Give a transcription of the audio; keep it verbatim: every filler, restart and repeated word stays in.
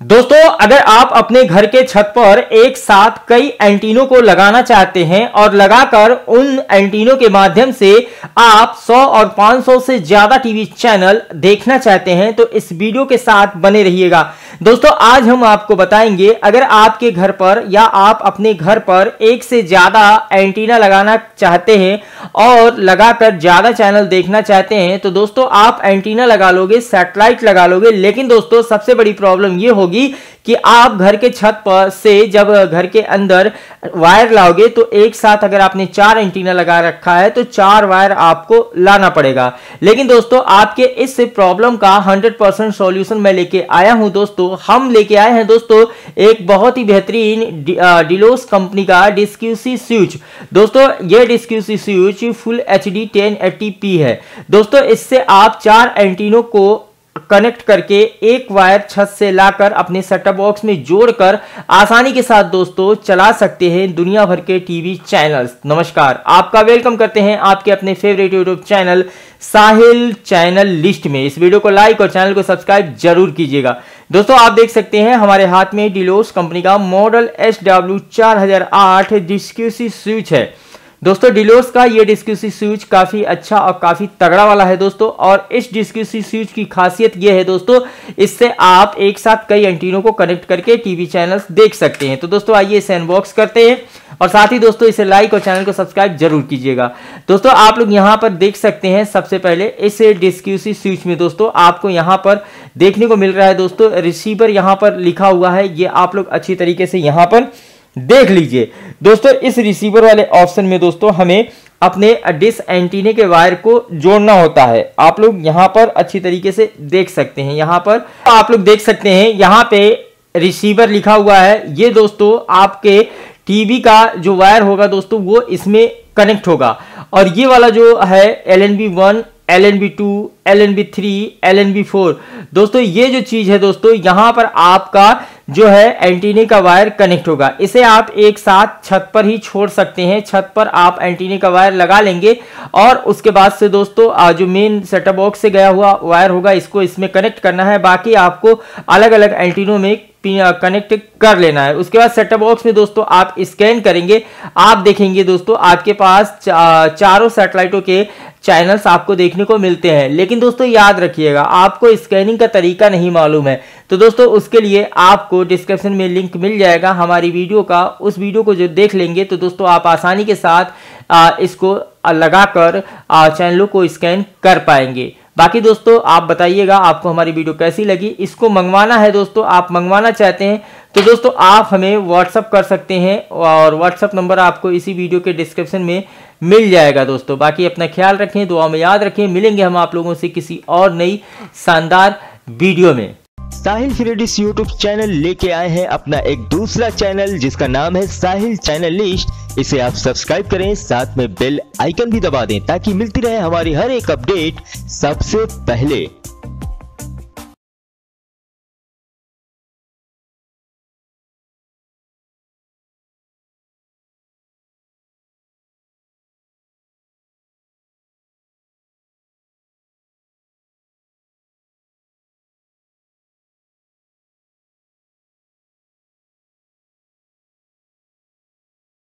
दोस्तों, अगर आप अपने घर के छत पर एक साथ कई एंटीनों को लगाना चाहते हैं और लगाकर उन एंटीनों के माध्यम से आप सौ और पाँच सौ से ज्यादा टीवी चैनल देखना चाहते हैं तो इस वीडियो के साथ बने रहिएगा। दोस्तों, आज हम आपको बताएंगे अगर आपके घर पर या आप अपने घर पर एक से ज्यादा एंटीना लगाना चाहते हैं और लगाकर ज्यादा चैनल देखना चाहते हैं तो दोस्तों आप एंटीना लगा लोगे, सैटेलाइट लगा लोगे, लेकिन दोस्तों सबसे बड़ी प्रॉब्लम ये होगी कि आप घर के छत पर से जब घर के अंदर वायर लाओगे तो एक साथ अगर आपने चार एंटीना लगा रखा है तो चार वायर आपको लाना पड़ेगा। लेकिन दोस्तों आपके इस प्रॉब्लम का हंड्रेड परसेंट सॉल्यूशन मैं लेके आया हूं। दोस्तों हम लेके आए हैं दोस्तों एक बहुत ही बेहतरीन डिलोस कंपनी का डिस्क्यूसी स्विच। दोस्तों ये डिस्क्यूसी switch full H D ten eighty P है। दोस्तों इससे आप चार एंटीनों को कनेक्ट करके एक वायर छत से लाकर अपने सेटअप बॉक्स में जोड़कर आसानी के साथ दोस्तों चला सकते हैं दुनिया भर के टीवी चैनल्स। नमस्कार, आपका वेलकम करते हैं आपके अपने favourite YouTube channel Sahil channel list में। इस वीडियो को लाइक और चैनल को सब्सक्राइब जरूर कीजिएगा। दोस्तों आप देख सकते हैं हमारे हाथ में डिलोस कंपनी का मॉडल एस डब्ल्यू चार हजार आठ डिस्क्यूसी स्विच है। दोस्तों डिलोस का ये डिस्क्यूसी स्विच काफी अच्छा और काफी तगड़ा वाला है दोस्तों, और इस डिस्क्यूसी स्विच की खासियत ये है दोस्तों इससे आप एक साथ कई एंटीनों को कनेक्ट करके टीवी चैनल्स देख सकते हैं। तो दोस्तों आइए इसे अनबॉक्स करते हैं और साथ ही दोस्तों इसे लाइक और चैनल को सब्सक्राइब जरूर कीजिएगा। दोस्तों आप लोग यहाँ पर देख सकते हैं सबसे पहले इस डिस्क्यूसी स्विच में दोस्तों आपको यहाँ पर देखने को मिल रहा है दोस्तों रिसीवर यहाँ पर लिखा हुआ है, ये आप लोग अच्छी तरीके से यहाँ पर देख लीजिए। दोस्तों इस रिसीवर वाले ऑप्शन में दोस्तों हमें अपने डिश एंटीने के वायर को जोड़ना होता है। आप लोग यहाँ पर अच्छी तरीके से देख सकते हैं, यहाँ पर आप लोग देख सकते हैं यहाँ पे रिसीवर लिखा हुआ है। ये दोस्तों आपके टीवी का जो वायर होगा दोस्तों वो इसमें कनेक्ट होगा, और ये वाला जो है L N B one, L N B two, L N B three, L N B four, दोस्तों ये जो चीज है दोस्तों यहाँ पर आपका जो है एंटीने का वायर कनेक्ट होगा। इसे आप एक साथ छत पर ही छोड़ सकते हैं। छत पर आप एंटीने का वायर लगा लेंगे और उसके बाद से दोस्तों जो मेन सेटअप बॉक्स से गया हुआ वायर होगा इसको इसमें कनेक्ट करना है, बाकी आपको अलग अलग एंटीनों में कनेक्ट कर लेना है। उसके बाद सेटअप बॉक्स में दोस्तों आप स्कैन करेंगे, आप देखेंगे दोस्तों आपके पास चा, चारों सैटेलाइटों के चैनल्स आपको देखने को मिलते हैं। लेकिन दोस्तों याद रखिएगा आपको स्कैनिंग का तरीका नहीं मालूम है तो दोस्तों उसके लिए आपको डिस्क्रिप्शन में लिंक मिल जाएगा हमारी वीडियो का। उस वीडियो को जो देख लेंगे तो दोस्तों आप आसानी के साथ आ, इसको लगाकर चैनलों को स्कैन कर पाएंगे। बाकी दोस्तों आप बताइएगा आपको हमारी वीडियो कैसी लगी। इसको मंगवाना है दोस्तों, आप मंगवाना चाहते हैं तो दोस्तों आप हमें व्हाट्सअप कर सकते हैं और व्हाट्सअप नंबर आपको इसी वीडियो के डिस्क्रिप्शन में मिल जाएगा दोस्तों। बाकी अपना ख्याल रखें, दुआ में याद रखें। मिलेंगे हम आप लोगों से किसी और नई शानदार वीडियो में। साहिल फ्रेडिस यूट्यूब चैनल लेके आए हैं अपना एक दूसरा चैनल जिसका नाम है साहिल चैनल लिस्ट। इसे आप सब्सक्राइब करें, साथ में बेल आइकन भी दबा दें ताकि मिलती रहे हमारी हर एक अपडेट सबसे पहले।